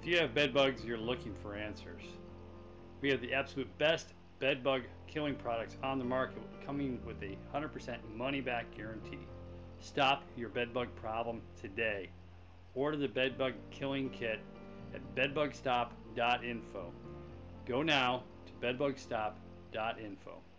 If you have bed bugs, you're looking for answers. We have the absolute best bed bug killing products on the market, coming with a 100% money back guarantee. Stop your bed bug problem today. Order the bed bug killing kit at bedbugstop.info. Go now to bedbugstop.info.